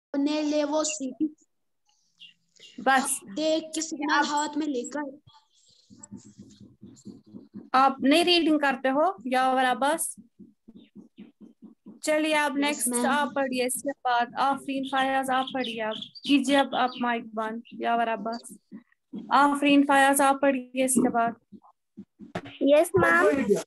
अपने ले वो सीटी बस देख के सिग्नल हाथ में लेकर। आप नहीं रीडिंग करते हो यावरा बस। चलिए आप नेक्स्ट आप पढ़िए, इसके बाद आफरीन फयाज आप पढ़िए। आप कीजिए अब आप माइक बंद यावरा बस। आफरीन फयाज आप पढ़िए इसके बाद। Yes ma'am.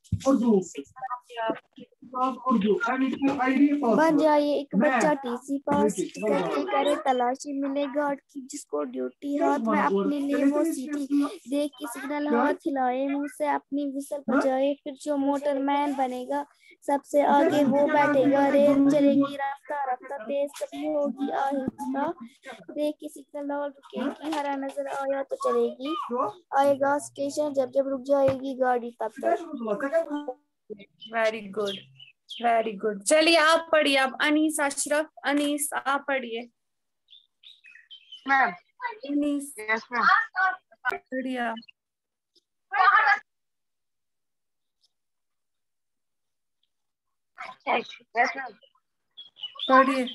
बन जाइए एक बच्चा टीसी पास करके करे तलाशी, मिले गार्ड की जिसको ड्यूटी, हाथ में अपने लिए वो सीटी देख के सिग्नल हाथ हिलाए, मुंह से अपनी विसल बजाए, फिर जो मोटरमैन बनेगा सबसे आगे वो बैठेगा, रेल चलेगी रफ्ता रफ्ता तेज कभी होगी आहिस्ता, देख के सिग्नल और रुकेगी, हरा नजर आया तो चलेगी, आएगा स्टेशन जब जब रुक जाएगी गाड़ी तब तक। Very good, very good. चलिए आप पढ़िए अब। अनीस अशरफ, अनीस आप पढ़िए। मैम। Anees yes ma'am. बढ़िया। Yes ma'am. पढ़िए।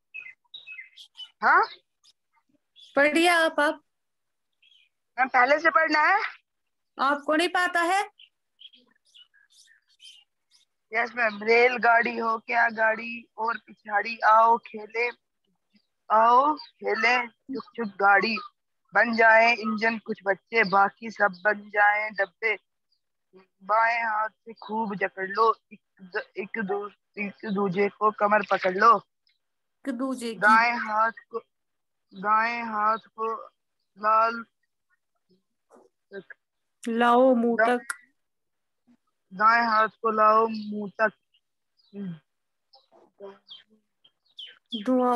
हाँ पढ़िए आप। मैम पहले से पढ़ना है। आपको नहीं पता है? Yes ma'am. रेलगाड़ी हो क्या गाड़ी और पिछाड़ी, आओ खेले चुक चुक गाड़ी, बन जाए इंजन कुछ बच्चे, बाकी सब बन जाए डब्बे, बाएं हाथ से खूब जकड़ लो, एक दूजे को कमर पकड़ लो, दूजे की दाएं हाथ को लाल लाओ मुंह तक, दाएं हाथ को लाओ मुंह तक, धुआं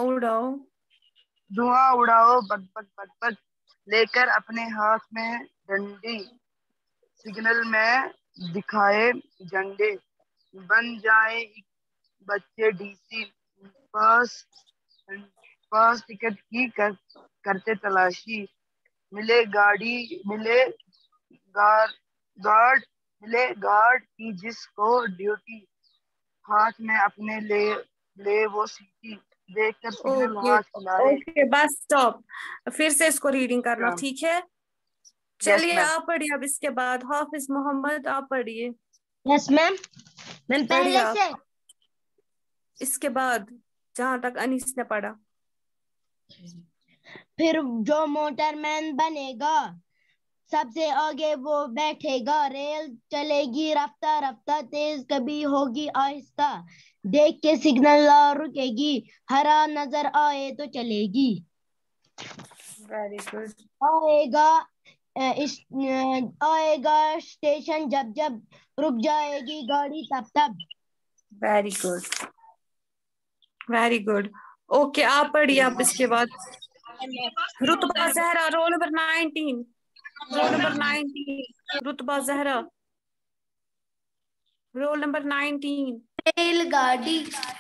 उड़ाओ बक बक बक बक, लेकर अपने हाथ में डंडी, सिग्नल में दिखाए झंडे, बन जाए बच्चे डीसी, पास टिकट की करते तलाशी, मिले गार्ड की जिसको ड्यूटी, हाथ में अपने ले वो सीटी, देखकर सिग्नल ओके हाथ हिलाए। Okay bus stop. फिर से इसको रीडिंग करना, ठीक है? यस चलिए मैम। आप पढ़िए अब। इसके बाद हाफिज मोहम्मद आप पढ़िए। Yes ma'am. मैम पहले से। इसके बाद जहां तक अनीस ने पढ़ा। फिर जो मोटरमैन बनेगा सबसे आगे वो बैठेगा, रेल चलेगी रफ्ता रफ्ता तेज कभी होगी आहिस्ता, देख के सिग्नल रुकेगी, हरा नजर आए तो चलेगी, वेरी गुड। आएगा स्टेशन जब जब रुक जाएगी गाड़ी तब तब। Very good, very good. Okay आप पढ़िए अब। इसके बाद Rutba Zahra, roll number 19, roll number 19 Rutba Zahra, roll number 19। रेलगाड़ी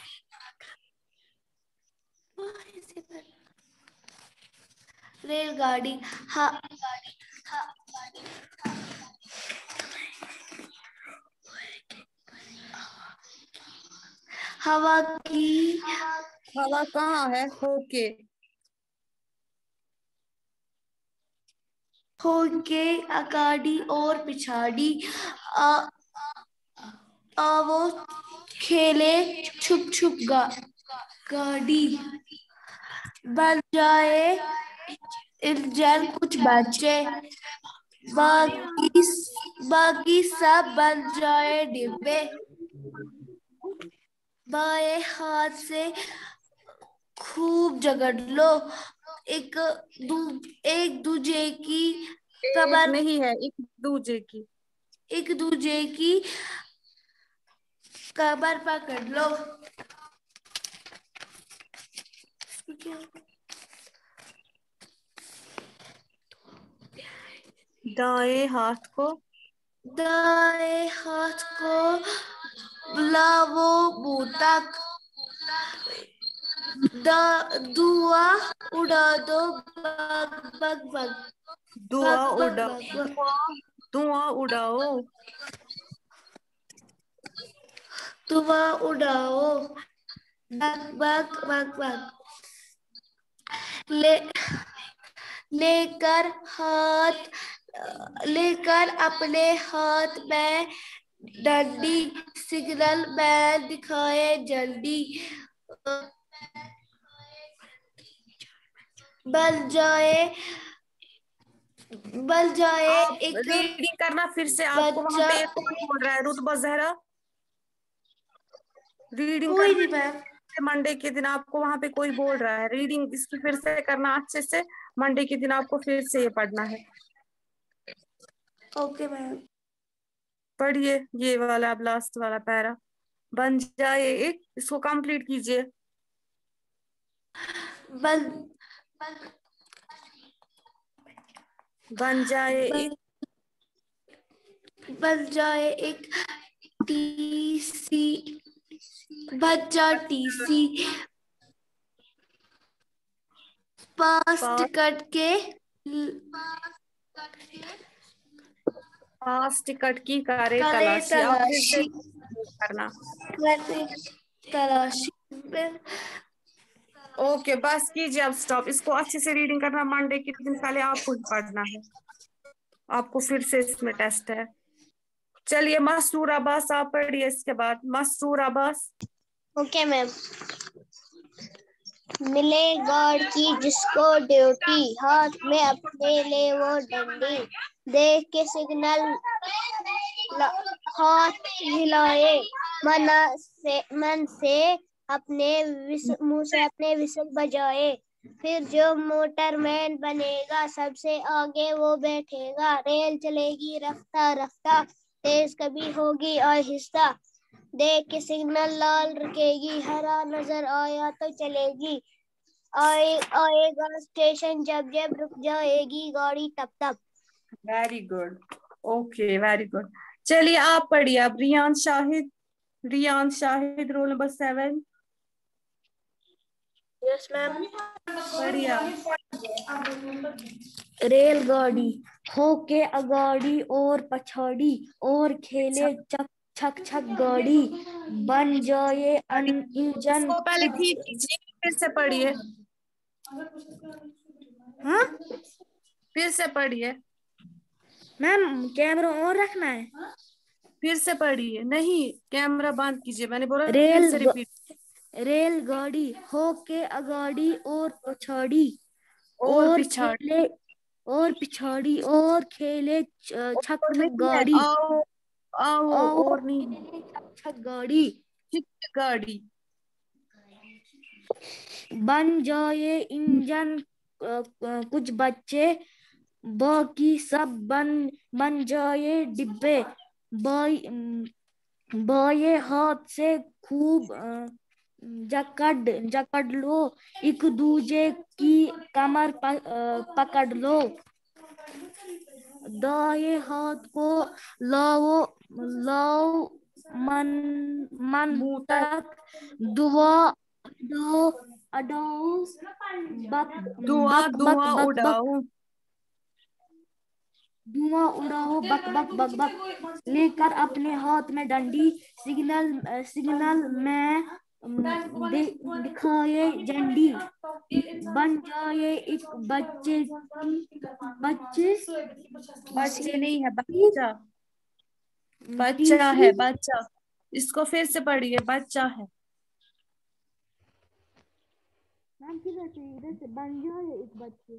रेलगाड़ी हवा की हवा कहाँ है? होके अगाड़ी और पिछाड़ी, वो खेले छुप छुप गाड़ी, बन जाए इंजन कुछ बच्चे, बाकी सब बन जाए डिब्बे, बाएं हाथ से खूब जकड़ लो, एक दूजे की कमर, नहीं है एक दूजे की कमर पकड़ लो। दाएं हाथ को बुलाओ मुंह तक, धुआं उड़ा दो बग बग बग, धुआं उड़ाओ धुआं उड़ाओ बग बग बग बग, ले लेकर अपने हाथ में डंडी, सिग्नल मैन दिखाए जल्दी, बन जाए आप एक रीडिंग करना फिर से। आपको वहां बच्चा। पे कौन बोल रहा है? रुतबा जहरा रीडिंग कोई करना। नहीं मैम। मंडे के दिन आपको वहां पे कोई बोल रहा है, रीडिंग इसकी फिर से करना अच्छे से। मंडे के दिन आपको फिर से ये पढ़ना है। Okay ma'am. पढ़िए ये वाला, अब लास्ट वाला पैरा। बन जाए एक, इसको कंप्लीट कीजिए। बन बन जाए एक, बन जाए एक टीसी, बच्चा टीसी पास टिकट के पास टिकट की करे करे तलाशी। आप फिर से तलाशी करना। करे तलाशी में। ओके बस कीजिए अब स्टॉप। इसको अच्छे से रीडिंग करना। मंडे के दिन पहले आपको ही पढ़ना है, आपको फिर से इसमें टेस्ट है। चलिए मसरूर अब्बास आप पढ़िए इसके बाद। मसरूर अब्बास। Okay ma'am. मिले गार्ड की जिसको ड्यूटी, हाथ में अपने ले वो डंडी, देख के सिग्नल हाथ हिलाए, मन से अपने मुंह से अपने विसल बजाए, फिर जो मोटरमैन बनेगा सबसे आगे वो बैठेगा, रेल चलेगी रफ्ता रफ्ता, तेज कभी होगी आहिस्ता, देख के सिग्नल लाल रुकेगी, हरा नजर आया तो चलेगी, आएगा स्टेशन जब जब रुक जाएगी गाड़ी तब तब। Very good. Okay very good. चलिए आप पढ़िए अब। Riyan Shahid. Riyan Shahid roll number 7। Yes ma'am. बढ़िया। रेलगाड़ी होके अगाड़ी और पछाड़ी, और खेले चक छक छक गाड़ी, बन जाए इंजन। इसको पहले ठीक कीजिए, फिर से पढ़िए। हाँ फिर से पढ़िए। मैम, कैमरा ऑन रखना है। फिर से पढ़िए। नहीं कैमरा बंद कीजिए, मैंने बोला फिर से रेल रिपीट। रेलगाड़ी होके अगाड़ी और पछाड़ी, और और पिछाड़ी। खेले और पिछाड़ी, और खेले छक छक नहीं है, गाड़ी, आओ आओ और और नहीं। खेले छक छक गाड़ी, चिक गाड़ी। बन जाए इंजन कुछ बच्चे, बाकी सब बन जाए डिब्बे, बाएं हाथ से खूब जकड़ लो, एक दूजे की कमर पकड़ लो, दाएं हाथ को लाओ लाओ मन मन मुंह तक तक, दुआ दो अडाओ, बक धुआं बक बक धुआं बक बक, उड़ाओ। धुआं उड़ाओ बक बक बक बक, लेकर अपने हाथ में डंडी, सिग्नल में दिखाए झंडी, बन जाए एक बच्चे नहीं है, बच्चा। बच्चा तीसरी। है बच्चा। इसको फिर से पढ़िए। बच्चा है। मैम किधर से? इधर से बन जाए एक बच्चा।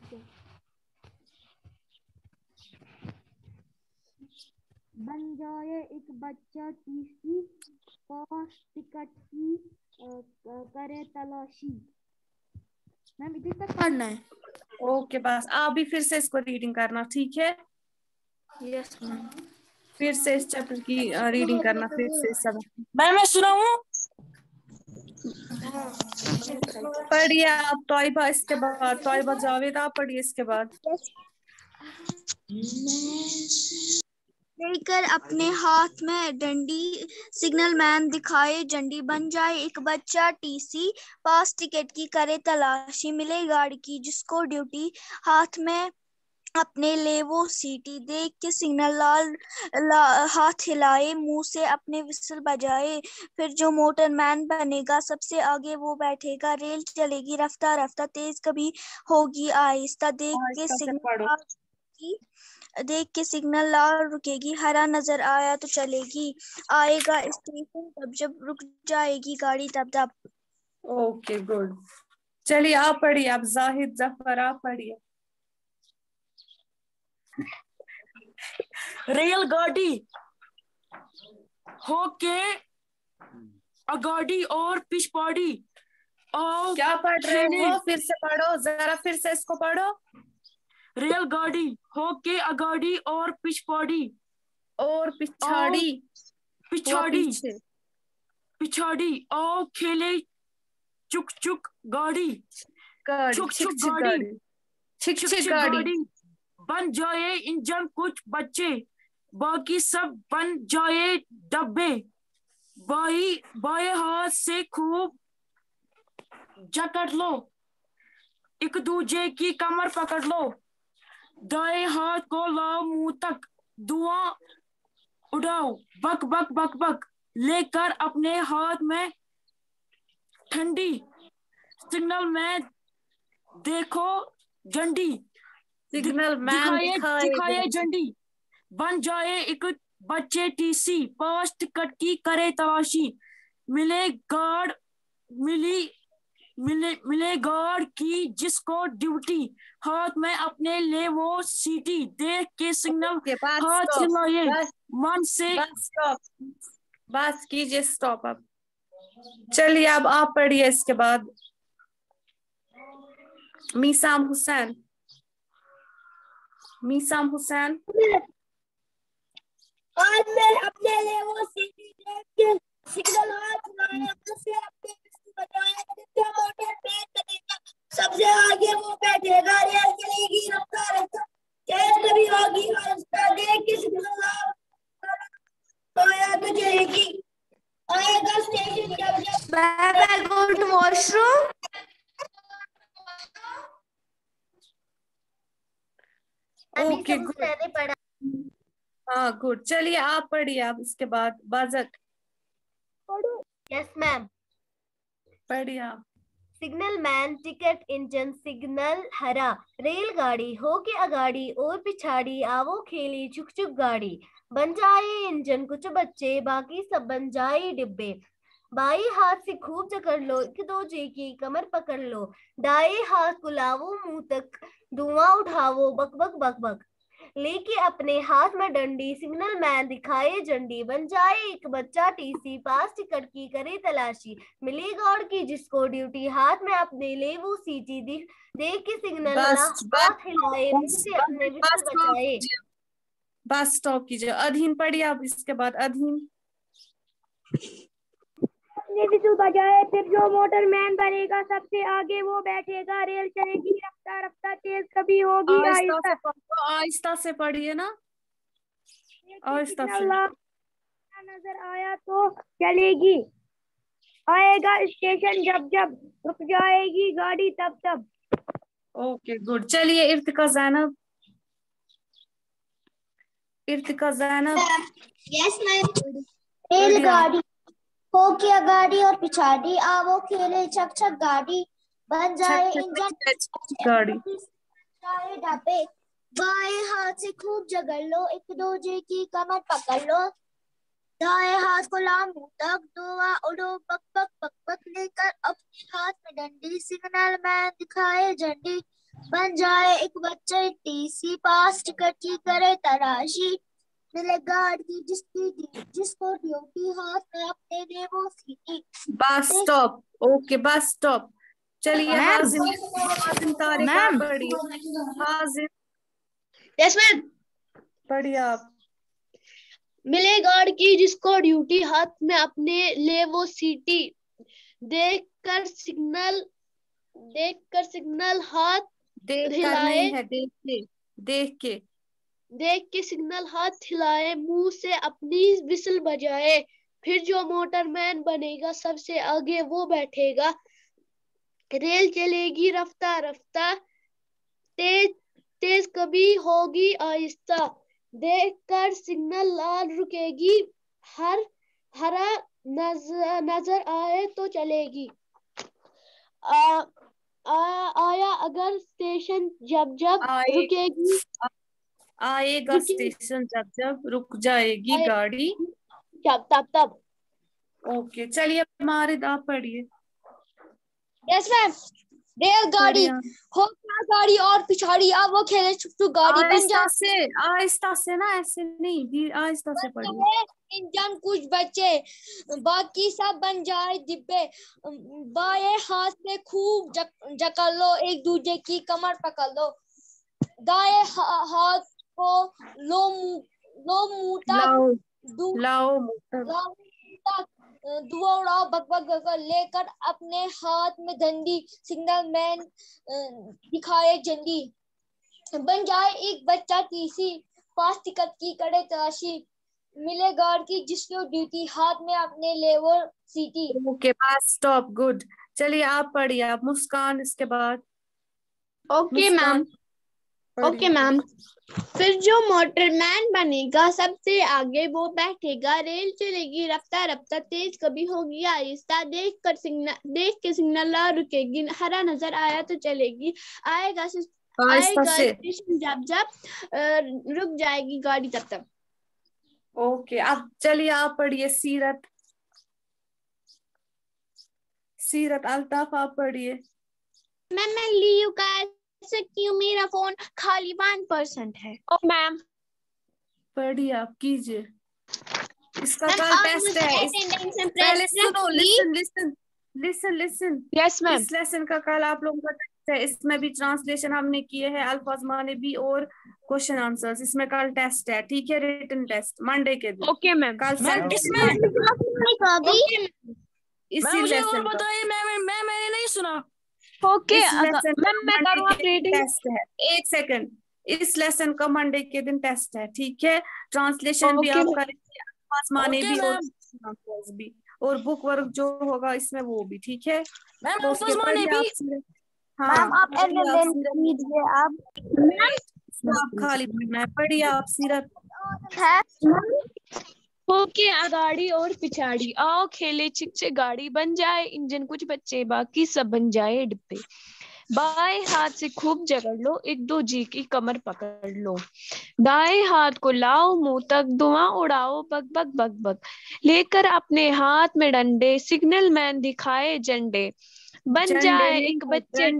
बन जाए एक बच्चा टीसी, पास टिकट की करे तलाशी। मैम इधर तक पढ़ना है। ओके बस आप भी फिर से इसको रीडिंग करना, ठीक है? Yes ma'am. फिर से इस चैप्टर की रीडिंग करना फिर से सब। मैं सुनाऊं? पढ़िए आप तौयबा। इसके बाद तौयबा जावेद आप पढ़िए इसके बाद। लेकर अपने हाथ में डंडी, सिग्नल मैन दिखाए झंडी, बन जाए एक बच्चा टीसी, पास टिकट की करे तलाशी, मिले गाड़ी की जिसको ड्यूटी, हाथ में अपने ले वो सीटी, देख के सिग्नल हाथ हिलाए, मुंह से अपने विसल बजाए, फिर जो मोटरमैन बनेगा सबसे आगे वो बैठेगा, रेल चलेगी रफ्ता रफ्ता तेज कभी होगी आहिस्ता, आहिस्ता से पढ़ो। देख के सिग्नल लाल रुकेगी, हरा नजर आया तो चलेगी, आएगा स्टेशन तब जब रुक जाएगी गाड़ी तब तब। Okay good. चलिए आप पढ़िए, आप जाहिद जफर आप पढ़िए। रेलगाड़ी होके अगाड़ी और पिछवाड़ी आओ क्या पढ़ रहे खेले। हो? फिर से पढ़ो, जरा फिर से इसको पढ़ो। रेलगाड़ी होके अगाड़ी और पिछवाड़ी और पिछाड़ी, पिछाड़ी पीछे, पिछाड़ी आओ खेले चुक चुक गाड़ी, गाड़ी, छुक छिक छुक छिक गाड़ी, गाड़ी, छिक छिक छिक छिक गाड़ी। गाड़ी, बन जाए इंजन कुछ बच्चे, बाकी सब बन जाए डब्बे, बाएं हाथ से खूब जकड़ लो, एक दूजे की कमर पकड़ लो, दाएं हाथ को लाओ मुंह तक, धुआं उड़ाओ बक बक बक बक, लेकर अपने हाथ में ठंडी, सिग्नल में देखो झंडी, सिग्नल मैन दिखाए झंडी, बन जाए एक बच्चे टीसी, पास टिकट की करे तलाशी, मिले गार्ड मिले गार्ड की जिसको ड्यूटी, हाथ में अपने ले वो सीटी, देख के सिग्नल हाथ हिलाए, मन से। बस कीजिए, स्टॉप। अब चलिए अब आप पढ़िए इसके बाद। मीसाम हुसैन, मीसाम हुसैन। आज मैं अपने लिए वो सीटी देख के सिग्नल हाथ हिलाया, से अपने बिस्तर बजाया, जितना मोटर ट्रेन चलेगा सबसे आगे वो बैठेगा, रेल चलेगी रफ्ता रफ्ता तेज कभी होगी आहिस्ता, देख के सिग्नल आया तो चलेगी, आएगा स्टेशन जब जब। बाबा go to washroom. Okay good, हाँ गुड। चलिए आप पढ़िए आप इसके बाद। बजट। Yes ma'am. पढ़िए आप। Signal man ticket engine signal हरा, रेलगाड़ी होके अगाड़ी और पिछाड़ी आवो खेली चुक चुक गाड़ी, बन जाए इंजन कुछ बच्चे बाकी सब बन जाए डिब्बे, बाई हाथ से खूब जकड़ लो एक दूजे की कमर पकड़ लो, दाएं हाथ को लावो मुंह तक, धुआं उठावो बक बक बक बक, लेके अपने हाथ में डंडी, सिग्नल मैन दिखाए झंडी, बन जाए एक बच्चा टीसी, पास टिकट की करे तलाशी, मिली गार्ड की जिसको ड्यूटी, हाथ में अपने ले वो सीटी, देख के सिग्नल हाथ हिलाए, मुंह से अपने विसल बचाए। बस स्टॉप कीजिए। अधीन पढ़िए आप इसके बाद। अधीन। अपने विसल बजाए, फिर जो मोटरमैन बनेगा सबसे आगे वो बैठेगा, रेल चलेगी रफ्ता रफ्ता तेज कभी होगी आहिस्ता। आहिस्ता से पढ़िए ना, आहिस्ता से। नजर आया तो चलेगी, आएगा स्टेशन जब जब रुक जाएगी गाड़ी तब तब। Okay good. चलिए इर्तिका जैनब, इर्तिका जैनब। Yes ma'am. रेलगाड़ी होके अगाड़ी और पिछाड़ी आवो खेले चक चक गाड़ी, बन जाए इंजन गाड़ी, जाए ढाबे, बाएं हाथ से खूब जगड़ लो एक दूजे की कमर पकड़ लो, दाएं हाथ को लाओ मुंह तक, धुआं उड़ो बक बक बक बक, लेकर अपने हाथ में डंडी, सिग्नल मैन दिखाए झंडी, बन जाए एक बच्चे टीसी, पास टिकट की करे तलाशी, मिले गार्ड की जिसको ड्यूटी, हाथ में अपने ले वो सीटी। Bus stop. Okay bus stop. चलिए हाजिम, हाजिम तारिक आप पढ़िए। हाजिम। Yes ma'am. पढ़िए आप। मिले गार्ड की जिसको ड्यूटी, हाथ में अपने ले वो सीटी, देखकर सिग्नल हाथ हिलाए, देख के सिग्नल हाथ हिलाए, मुंह से अपनी विसल बजाए, फिर जो मोटरमैन बनेगा सबसे आगे वो बैठेगा, रेल चलेगी रफ्ता रफ्ता तेज तेज कभी होगी आहिस्ता, देखकर सिग्नल लाल रुकेगी, हरा नजर आए तो चलेगी। आया अगर स्टेशन जब जब रुकेगी, आएगा स्टेशन जब जब रुक जाएगी गाड़ी तब। ओके चलिए हमारे आप पढ़िए। Yes ma'am. रेलगाड़ी हो क्या गाड़ी और पिछाड़ी, अब वो खेले छुट्टू गाड़ी बन जाए। आहिस्ता से ना, ऐसे नहीं, आहिस्ता से पढ़िए। इंजन कुछ बच्चे बाकी सब बन जाए डिब्बे, बाएं हाथ से खूब जकड़ लो, एक दूसरे की कमर पकड़ लो, दाएं हाथ को लो मुंह तक, लाओ मुंह तक, दुआ उड़ाओ बक बक बक, लेकर अपने हाथ में डंडी, सिग्नल मैन दिखाए झंडी, बन जाए एक बच्चा टीसी, पास टिकट की करे तलाशी, मिले गार्ड की जिसको ड्यूटी, हाथ में अपने ले वो सीटी। Okay bus stop, good. चलिए आप पढ़िए, आप मुस्कान इसके बाद। Okay ma'am. Okay ma'am. फिर जो मोटरमैन बनेगा सबसे आगे वो बैठेगा, रेल चलेगी रफ्ता रफ्ता, तेज कभी होगी आहिस्ता, देख के सिग्नल ला रुकेगी, हरा नजर आया तो चलेगी, आएगा स्टेशन जब जब रुक जाएगी गाड़ी तब तब। ओके अब चलिए आप पढ़िए सीरत अल्ताफ आप पढ़िए। मैम मैं लीव कर सकती हूँ, मेरा फोन खाली 1% है। Oh ma'am. पढ़िए आप, कीजिए। इसका कल टेस्ट है। पहले सुनो, लिसन। Yes ma'am. इस लेसन का कल आप लोगों का टेस्ट है, इसमें भी ट्रांसलेशन हमने किए हैं, अल्फाज माने भी और क्वेश्चन आंसर्स, इसमें कल टेस्ट है, ठीक है, रिटन टेस्ट मंडे के दिन। Okay ma'am. कल इसी लेसन बताइए मैंने नहीं सुना। ओके मैम मैं करूँगा टेस्ट है, एक सेकंड, इस लेसन का मंडे के दिन टेस्ट है, ठीक है, ट्रांसलेशन भी आप करेंगे, माने भी और बुक वर्क जो होगा इसमें वो भी, ठीक है मैम। तो उसके पढ़िए आप। आप लीजिए, आप खाली पढ़ना है, पढ़िए आप सीरत। ओके अगाड़ी और पिछाड़ी, आओ खेले छिक गाड़ी, बन जाए इंजन कुछ बच्चे बाकी सब बन जाए डिब्बे, बाएं हाथ से खूब जकड़ लो, एक दो जी की कमर पकड़ लो, दाएं हाथ को लाओ मुंह तक, धुआं उड़ाओ बक बक बक बक, लेकर अपने हाथ में डंडे, सिग्नल मैन दिखाए झंडे, बन जाए एक बच्चे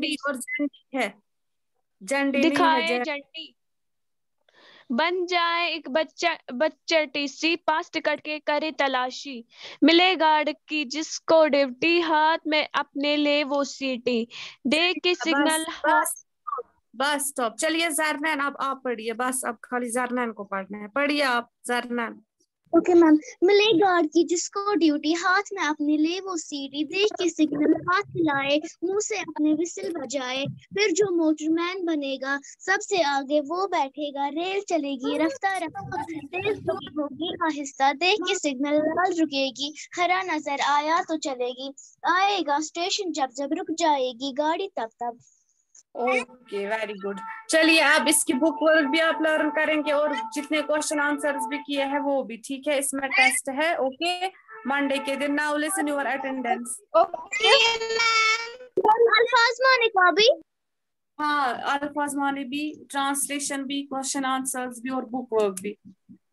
दिखाए झंडी, बन जाए एक बच्चा टीसी, पास टिकट के करे तलाशी, मिले गार्ड की जिसको ड्यूटी, हाथ में अपने ले वो सीटी, देख के सिग्नल। Bus stop. चलिए जरनैन अब आप पढ़िए, बस अब खाली जरनैन को पढ़ना है, पढ़िए आप जरनैन। Okay ma'am. मिले गार्ड की जिसको ड्यूटी, हाथ में अपने ले वो सीटी, देख के सिग्नल हाथ हिलाए, मुंह से अपने विसिल बजाए, फिर जो मोटरमैन बनेगा सबसे आगे वो बैठेगा, रेल चलेगी रफ्ता रफ्ता, तेज होगी आहिस्ता, देख के सिग्नल लाल रुकेगी, हरा नजर आया तो चलेगी, आएगा स्टेशन जब जब रुक जाएगी गाड़ी तब तब। Okay very good. चलिए अब इसकी बुक वर्क भी आप लर्न करेंगे और जितने क्वेश्चन आंसर्स भी किए हैं वो भी, ठीक है, इसमें टेस्ट है, ओके, मंडे के दिन। Now listen your attendance. Okay ma'am. अल्फाज माने का भी, हाँ अल्फाज माने भी, ट्रांसलेशन भी, क्वेश्चन आंसर्स भी और बुक वर्क भी।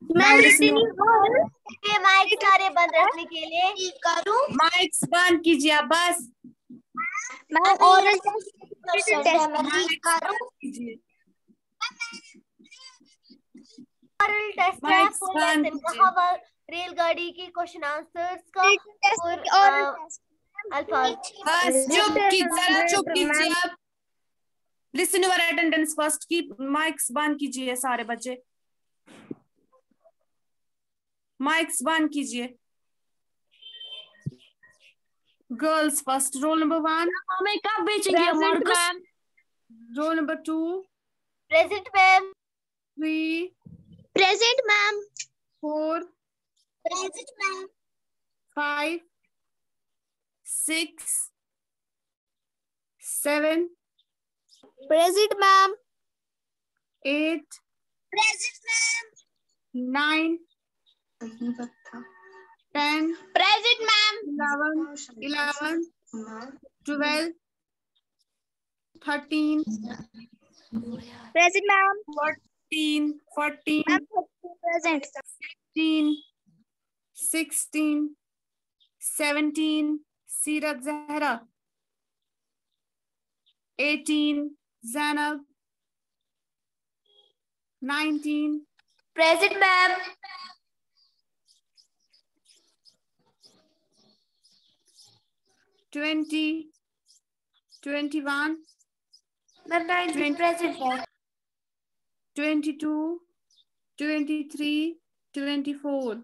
माइक सारे बंद रखने के लिए करूं? माइक्स बंद कीजिए आप, बस मैं ओरल टेस्ट है, रेलगाड़ी की क्वेश्चन आंसर्स का और अल्फाज। बस चुप कीजिए आप। Listen your attendance first, keep mics बंद कीजिए सारे बच्चे, माइक्स बंद कीजिए। गर्ल्स फर्स्ट, रोल नंबर 1 हमें कब बेचेंगे ma'am? Roll number 2 present ma'am. 3 present ma'am. 4 present ma'am. 5 6 7 present ma'am. 8, Present, ma'am. 9, 10, Present, ma'am. 11, 12, 13, Present, ma'am. 14, Ma'am, present. 15, 16, 17, Sirat Zahra, 18, Zainab, 19, Present, ma'am. 20, 21, Ma'am, 19 present, ma'am. 22, 23, 24.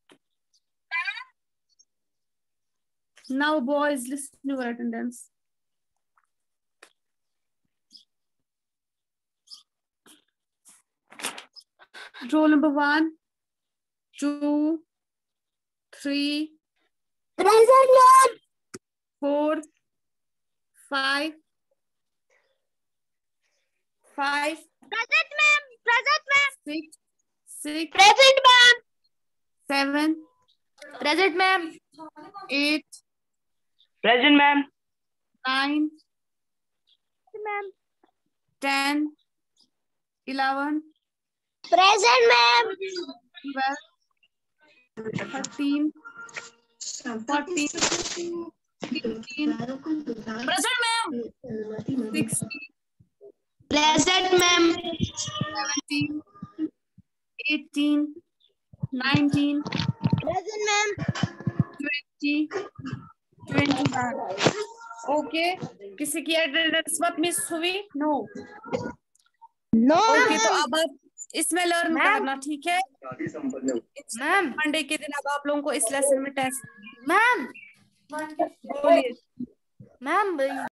Now, boys, listen to your attendance. Roll number 1, 2, 3, Present, ma'am. 4, 5, 5, Present, ma'am. Present, ma'am. 6, 6, Present, ma'am. 7, Present, ma'am. 8, Present, ma'am. 9, Ma'am. 10, 11, Present, ma'am. 12, 13, 14, 15, Present, ma'am. 16, Present, ma'am. 17, 18, 19, Present, ma'am. 20, 21. ओके, किसी की attendance मत miss हुई? No. No, okay, तो अब आप इसमें learn करना, ठीक है? मैम। मंडे के दिन अब आप लोगों को इस लेसन में टेस्ट मैम। बोलिए। मैम